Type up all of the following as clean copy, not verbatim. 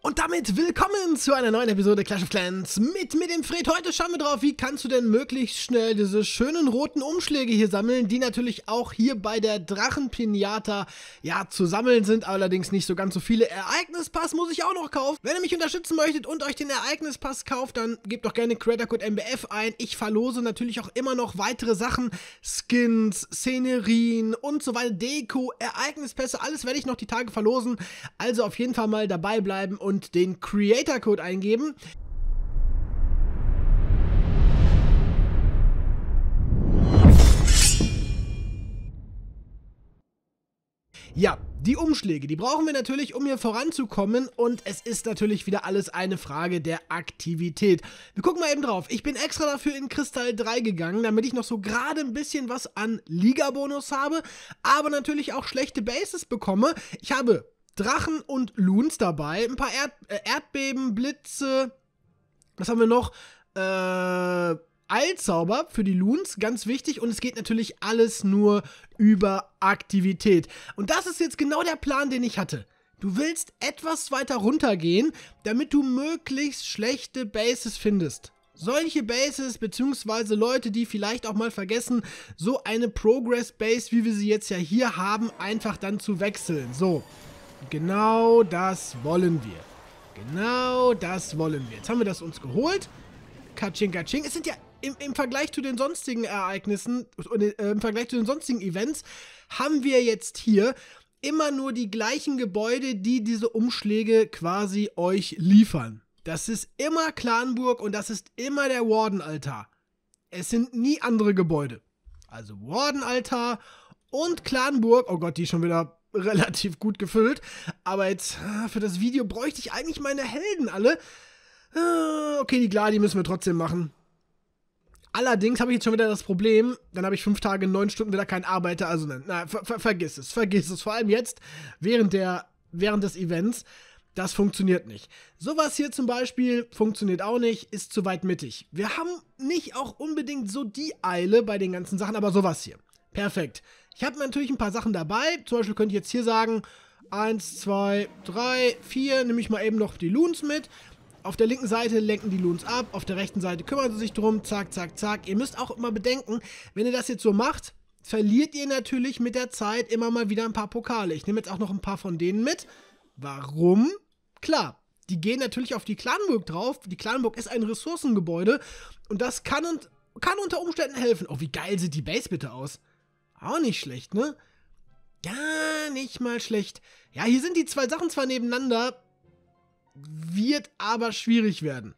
Und damit willkommen zu einer neuen Episode Clash of Clans mit dem Fred. Heute schauen wir drauf, wie kannst du denn möglichst schnell diese schönen roten Umschläge hier sammeln, die natürlich auch hier bei der Drachenpinata ja zu sammeln sind, allerdings nicht so ganz so viele. Ereignispass muss ich auch noch kaufen. Wenn ihr mich unterstützen möchtet und euch den Ereignispass kauft, dann gebt doch gerne Creator Code MBF ein. Ich verlose natürlich auch immer noch weitere Sachen, Skins, Szenerien und so weiter, Deko, Ereignispässe, alles werde ich noch die Tage verlosen. Also auf jeden Fall mal dabei bleiben und den Creator Code eingeben. Ja, die Umschläge, die brauchen wir natürlich, um hier voranzukommen, und es ist natürlich wieder alles eine Frage der Aktivität. Wir gucken mal eben drauf. Ich bin extra dafür in Kristall 3 gegangen, damit ich noch so gerade ein bisschen was an Liga-Bonus habe, aber natürlich auch schlechte Bases bekomme. Ich habe Drachen und Loons dabei, ein paar Erdbeben, Blitze, was haben wir noch? Eilzauber für die Loons, ganz wichtig, und es geht natürlich alles nur über Aktivität. Und das ist jetzt genau der Plan, den ich hatte. Du willst etwas weiter runtergehen, damit du möglichst schlechte Bases findest. Solche Bases, beziehungsweise Leute, die vielleicht auch mal vergessen, so eine Progress Base, wie wir sie jetzt ja hier haben, einfach dann zu wechseln. So. Genau das wollen wir. Genau das wollen wir. Jetzt haben wir das uns geholt. Katsching, katsching. Es sind ja im Vergleich zu den sonstigen Ereignissen, im Vergleich zu den sonstigen Events, haben wir jetzt hier immer nur die gleichen Gebäude, die diese Umschläge quasi euch liefern. Das ist immer Clanburg und das ist immer der Warden-Altar. Es sind nie andere Gebäude. Also Warden-Altar und Clanburg. Oh Gott, die ist schon wieder relativ gut gefüllt, aber jetzt für das Video bräuchte ich eigentlich meine Helden alle. Okay, die Gladi müssen wir trotzdem machen. Allerdings habe ich jetzt schon wieder das Problem, dann habe ich 5 Tage, 9 Stunden wieder keinen Arbeiter, also nein, vergiss es, vor allem jetzt, während des Events, das funktioniert nicht. Sowas hier zum Beispiel funktioniert auch nicht, ist zu weit mittig. Wir haben nicht auch unbedingt so die Eile bei den ganzen Sachen, aber sowas hier. Perfekt. Ich habe natürlich ein paar Sachen dabei. Zum Beispiel könnte ich jetzt hier sagen, 1, 2, 3, 4, nehme ich mal eben noch die Loons mit. Auf der linken Seite lenken die Loons ab, auf der rechten Seite kümmern sie sich drum, zack, zack, zack. Ihr müsst auch immer bedenken, wenn ihr das jetzt so macht, verliert ihr natürlich mit der Zeit immer mal wieder ein paar Pokale. Ich nehme jetzt auch noch ein paar von denen mit. Warum? Klar, die gehen natürlich auf die Clanburg drauf. Die Clanburg ist ein Ressourcengebäude und das kann unter Umständen helfen. Oh, wie geil sieht die Base bitte aus? Auch nicht schlecht, ne? Ja, nicht mal schlecht. Ja, hier sind die zwei Sachen zwar nebeneinander, wird aber schwierig werden.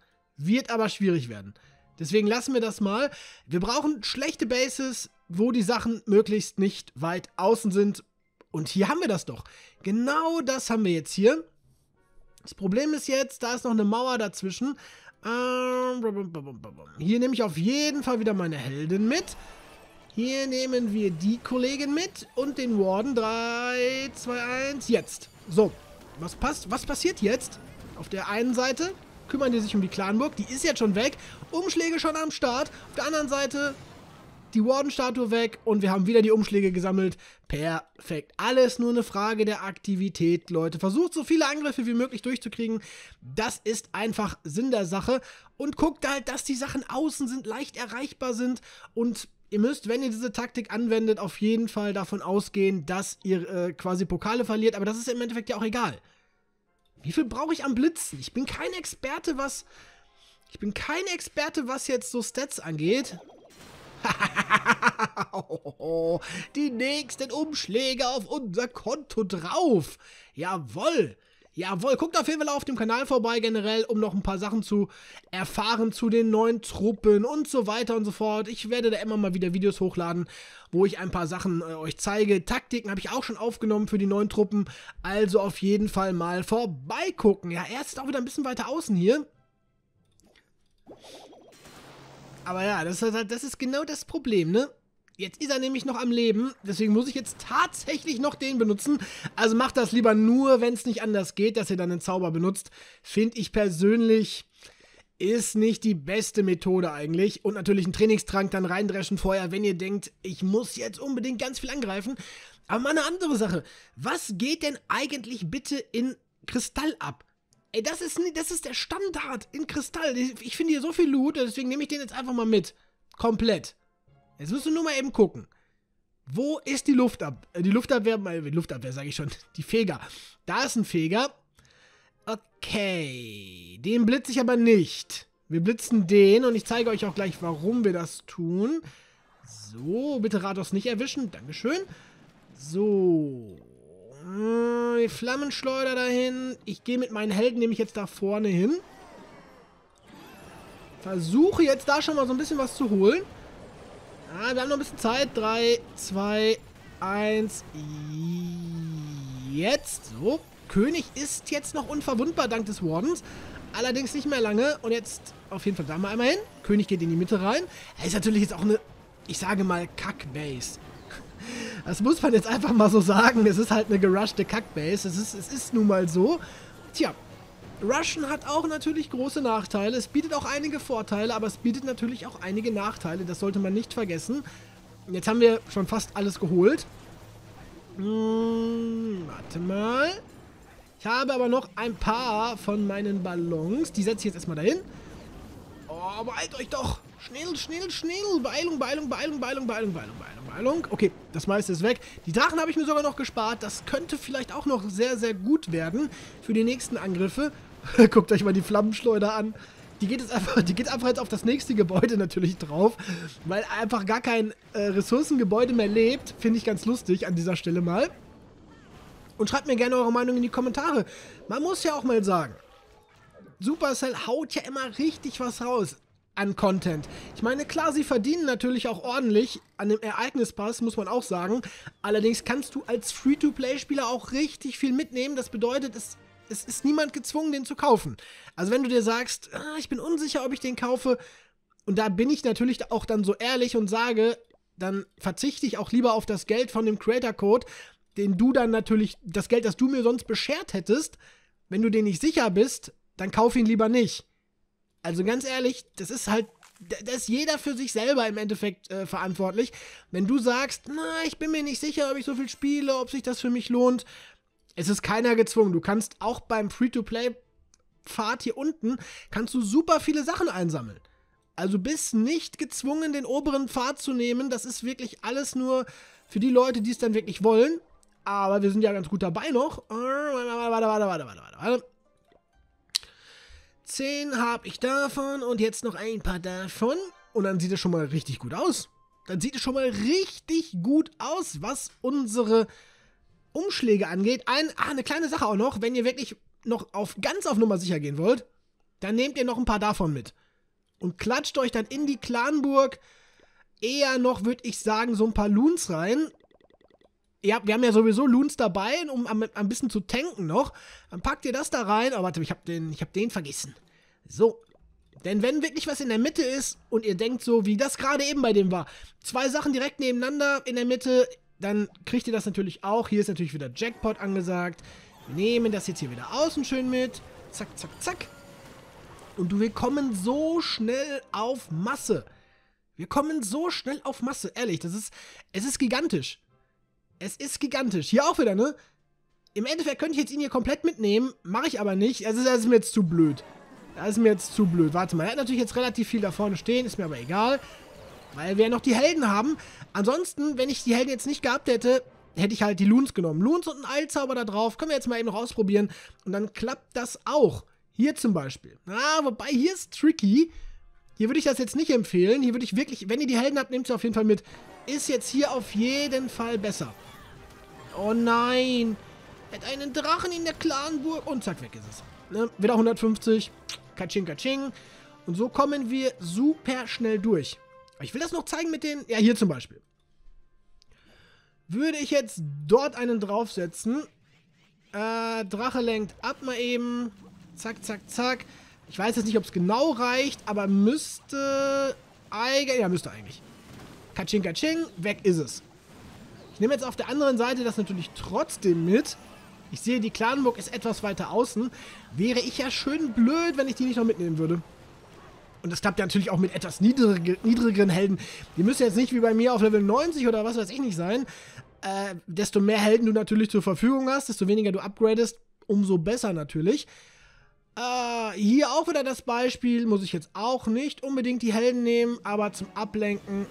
Deswegen lassen wir das mal. Wir brauchen schlechte Bases, wo die Sachen möglichst nicht weit außen sind. Und hier haben wir das doch. Genau das haben wir jetzt hier. Das Problem ist jetzt, da ist noch eine Mauer dazwischen. Hier nehme ich auf jeden Fall wieder meine Heldin mit. Hier nehmen wir die Kollegin mit und den Warden. 3, 2, 1, jetzt. So, was passiert jetzt? Auf der einen Seite kümmern die sich um die Clanburg, die ist jetzt schon weg. Umschläge schon am Start. Auf der anderen Seite die Warden-Statue weg und wir haben wieder die Umschläge gesammelt. Perfekt. Alles nur eine Frage der Aktivität, Leute. Versucht so viele Angriffe wie möglich durchzukriegen. Das ist einfach Sinn der Sache. Und guckt halt, dass die Sachen außen sind, leicht erreichbar sind. Und ihr müsst, wenn ihr diese Taktik anwendet, auf jeden Fall davon ausgehen, dass ihr quasi Pokale verliert. Aber das ist im Endeffekt ja auch egal. Wie viel brauche ich am Blitzen? Ich bin kein Experte, was jetzt so Stats angeht. Die nächsten Umschläge auf unser Konto drauf. Jawohl. Jawohl, guckt auf jeden Fall auf dem Kanal vorbei generell, um noch ein paar Sachen zu erfahren zu den neuen Truppen und so weiter und so fort. Ich werde da immer mal wieder Videos hochladen, wo ich ein paar Sachen euch zeige. Taktiken habe ich auch schon aufgenommen für die neuen Truppen, also auf jeden Fall mal vorbeigucken. Ja, er ist auch wieder ein bisschen weiter außen hier. Aber ja, das ist genau das Problem, ne? Jetzt ist er nämlich noch am Leben, deswegen muss ich jetzt tatsächlich noch den benutzen. Also macht das lieber nur, wenn es nicht anders geht, dass ihr dann einen Zauber benutzt. Finde ich persönlich, ist nicht die beste Methode eigentlich. Und natürlich einen Trainingstrank dann reindreschen vorher, wenn ihr denkt, ich muss jetzt unbedingt ganz viel angreifen. Aber mal eine andere Sache. Was geht denn eigentlich bitte in Kristall ab? Ey, das ist der Standard in Kristall. Ich finde hier so viel Loot, deswegen nehme ich den jetzt einfach mal mit. Komplett. Jetzt müssen wir nur mal eben gucken. Wo ist die Luftabwehr, sage ich schon. Die Feger. Da ist ein Feger. Okay. Den blitze ich aber nicht. Wir blitzen den und ich zeige euch auch gleich, warum wir das tun. So, bitte Rados nicht erwischen. Dankeschön. So. Die Flammenschleuder dahin. Ich gehe mit meinen Helden nämlich jetzt da vorne hin. Versuche jetzt da schon mal so ein bisschen was zu holen. Ah, wir haben noch ein bisschen Zeit. 3, 2, 1. Jetzt. So. König ist jetzt noch unverwundbar dank des Wardens. Allerdings nicht mehr lange. Und jetzt auf jeden Fall da mal einmal hin. König geht in die Mitte rein. Er ist natürlich jetzt auch eine, ich sage mal, Kack-Base. Das muss man jetzt einfach mal so sagen. Es ist halt eine gerushte Kack-Base. Es ist nun mal so. Tja. Rushen hat auch natürlich große Nachteile. Es bietet auch einige Vorteile, aber es bietet natürlich auch einige Nachteile. Das sollte man nicht vergessen. Jetzt haben wir schon fast alles geholt. Warte mal. Ich habe aber noch ein paar von meinen Ballons. Die setze ich jetzt erstmal dahin. Oh, beeilt euch doch. Schnell, schnell, schnell. Beeilung, Beeilung, Beeilung, Beeilung, Beeilung, Beeilung, Beeilung, Beeilung. Okay, das meiste ist weg. Die Drachen habe ich mir sogar noch gespart. Das könnte vielleicht auch noch sehr, sehr gut werden für die nächsten Angriffe. Guckt euch mal die Flammenschleuder an. Die geht einfach jetzt auf das nächste Gebäude natürlich drauf, weil einfach gar kein Ressourcengebäude mehr lebt. Finde ich ganz lustig an dieser Stelle mal. Und schreibt mir gerne eure Meinung in die Kommentare. Man muss ja auch mal sagen, Supercell haut ja immer richtig was raus an Content. Ich meine, klar, sie verdienen natürlich auch ordentlich an dem Ereignispass, muss man auch sagen. Allerdings kannst du als Free-to-Play-Spieler auch richtig viel mitnehmen. Das bedeutet, es ist niemand gezwungen, den zu kaufen. Also wenn du dir sagst, ich bin unsicher, ob ich den kaufe, und da bin ich natürlich auch dann so ehrlich und sage, dann verzichte ich auch lieber auf das Geld von dem Creator-Code, den du dann natürlich, das Geld, das du mir sonst beschert hättest, wenn du dir nicht sicher bist, dann kauf ihn lieber nicht. Also ganz ehrlich, das ist halt, da ist jeder für sich selber im Endeffekt verantwortlich. Wenn du sagst, ich bin mir nicht sicher, ob ich so viel spiele, ob sich das für mich lohnt, es ist keiner gezwungen. Du kannst auch beim Free-to-Play-Pfad hier unten, kannst du super viele Sachen einsammeln. Also bist nicht gezwungen, den oberen Pfad zu nehmen. Das ist wirklich alles nur für die Leute, die es dann wirklich wollen. Aber wir sind ja ganz gut dabei noch. Warte. 10 habe ich davon und jetzt noch ein paar davon. Und dann sieht es schon mal richtig gut aus. Dann sieht es schon mal richtig gut aus, was unsere Umschläge angeht. Eine kleine Sache auch noch. Wenn ihr wirklich noch ganz auf Nummer sicher gehen wollt, dann nehmt ihr noch ein paar davon mit. Und klatscht euch dann in die Clanburg eher noch, würde ich sagen, so ein paar Loons rein. Ja, wir haben ja sowieso Loons dabei, um ein bisschen zu tanken noch. Dann packt ihr das da rein. Oh, warte, ich hab den vergessen. So. Denn wenn wirklich was in der Mitte ist und ihr denkt so, wie das gerade eben bei dem war, 2 Sachen direkt nebeneinander in der Mitte, dann kriegt ihr das natürlich auch. Hier ist natürlich wieder Jackpot angesagt. Wir nehmen das jetzt hier wieder außen schön mit. Zack, zack, zack. Und wir kommen so schnell auf Masse. Wir kommen so schnell auf Masse. Ehrlich, es ist gigantisch. Es ist gigantisch. Hier auch wieder, ne? Im Endeffekt könnte ich jetzt ihn hier komplett mitnehmen. Mache ich aber nicht. Also das ist mir jetzt zu blöd. Das ist mir jetzt zu blöd. Warte mal, er hat natürlich jetzt relativ viel da vorne stehen. Ist mir aber egal. Weil wir ja noch die Helden haben. Ansonsten, wenn ich die Helden jetzt nicht gehabt hätte, hätte ich halt die Loons genommen. Loons und einen Eilzauber da drauf. Können wir jetzt mal eben noch ausprobieren. Und dann klappt das auch. Hier zum Beispiel. Wobei, hier ist tricky. Hier würde ich das jetzt nicht empfehlen. Hier würde ich wirklich, wenn ihr die Helden habt, nehmt sie auf jeden Fall mit. Ist jetzt hier auf jeden Fall besser. Oh nein. Er hat einen Drachen in der Clanburg. Und zack, weg ist es. Ne? Wieder 150. Katsching, katsching. Und so kommen wir super schnell durch. Ich will das noch zeigen mit den... Ja, hier zum Beispiel. Würde ich jetzt dort einen draufsetzen. Drache lenkt ab mal eben. Zack, zack, zack. Ich weiß jetzt nicht, ob es genau reicht, aber müsste... Ja, müsste eigentlich. Katsching, katsching. Weg ist es. Ich nehme jetzt auf der anderen Seite das natürlich trotzdem mit. Ich sehe, die Clanburg ist etwas weiter außen. Wäre ich ja schön blöd, wenn ich die nicht noch mitnehmen würde. Und das klappt ja natürlich auch mit etwas niedrigeren Helden. Die müssen jetzt nicht wie bei mir auf Level 90 oder was weiß ich nicht sein. Desto mehr Helden du natürlich zur Verfügung hast, desto weniger du upgradest, umso besser natürlich. Hier auch wieder das Beispiel, muss ich jetzt auch nicht unbedingt die Helden nehmen, aber zum Ablenken.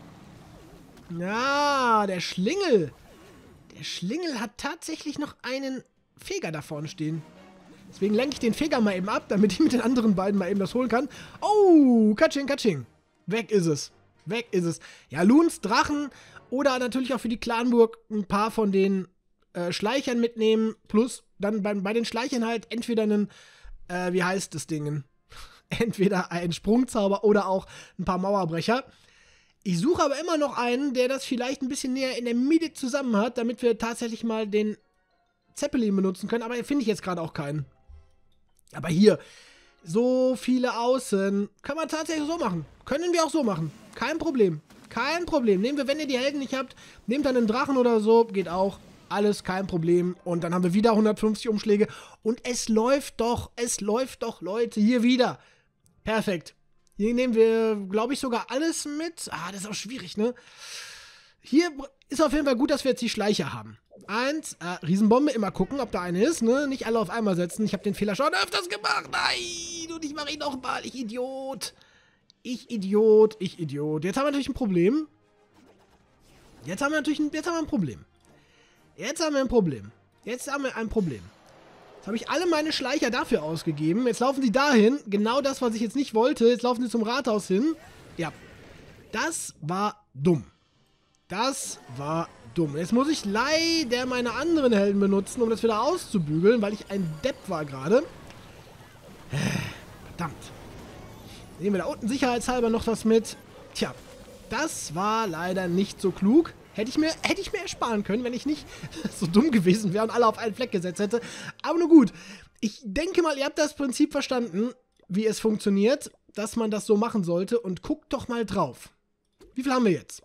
Ja, der Schlingel. Der Schlingel hat tatsächlich noch einen Feger da vorne stehen. Deswegen lenke ich den Feger mal eben ab, damit ich mit den anderen beiden mal eben das holen kann. Oh, Katsching, Katsching. Weg ist es. Weg ist es. Ja, Loons, Drachen oder natürlich auch für die Clanburg ein paar von den Schleichern mitnehmen. Plus dann bei den Schleichern halt entweder einen, wie heißt das Ding? Entweder einen Sprungzauber oder auch ein paar Mauerbrecher. Ich suche aber immer noch einen, der das vielleicht ein bisschen näher in der Mitte zusammen hat, damit wir tatsächlich mal den Zeppelin benutzen können. Aber finde ich jetzt gerade auch keinen. Aber hier, so viele Außen. Kann man tatsächlich so machen. Können wir auch so machen. Kein Problem. Kein Problem. Nehmen wir, wenn ihr die Helden nicht habt, nehmt dann einen Drachen oder so. Geht auch. Alles kein Problem. Und dann haben wir wieder 150 Umschläge. Und es läuft doch. Es läuft doch, Leute. Hier wieder. Perfekt. Hier nehmen wir, glaube ich, sogar alles mit. Ah, das ist auch schwierig, ne? Hier ist auf jeden Fall gut, dass wir jetzt die Schleicher haben. Riesenbombe, immer gucken, ob da eine ist, ne? Nicht alle auf einmal setzen. Ich habe den Fehler schon öfters gemacht. Nein, und ich mache ihn nochmal. Ich Idiot. Ich Idiot. Ich Idiot. Jetzt haben wir natürlich ein Problem. Jetzt haben wir ein Problem. Jetzt haben wir ein Problem. Jetzt habe ich alle meine Schleicher dafür ausgegeben. Jetzt laufen sie dahin. Genau das, was ich jetzt nicht wollte. Jetzt laufen sie zum Rathaus hin. Ja. Das war dumm. Das war dumm. Jetzt muss ich leider meine anderen Helden benutzen, um das wieder auszubügeln, weil ich ein Depp war gerade. Verdammt. Nehmen wir da unten sicherheitshalber noch was mit. Tja, das war leider nicht so klug. Hätte ich mir ersparen können, wenn ich nicht so dumm gewesen wäre und alle auf einen Fleck gesetzt hätte. Aber nur gut. Ich denke mal, ihr habt das Prinzip verstanden, wie es funktioniert, dass man das so machen sollte. Und guckt doch mal drauf. Wie viel haben wir jetzt?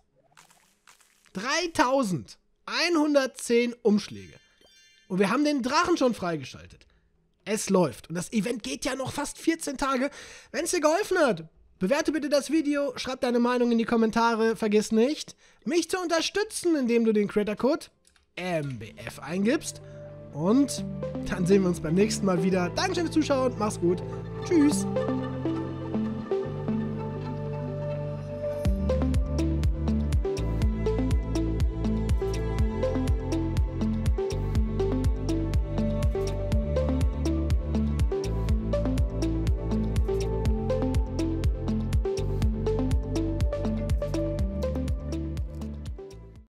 3110 Umschläge. Und wir haben den Drachen schon freigeschaltet. Es läuft. Und das Event geht ja noch fast 14 Tage. Wenn es dir geholfen hat, bewerte bitte das Video, schreib deine Meinung in die Kommentare. Vergiss nicht, mich zu unterstützen, indem du den Creator-Code MBF eingibst. Und dann sehen wir uns beim nächsten Mal wieder. Dankeschön fürs Zuschauen. Mach's gut. Tschüss.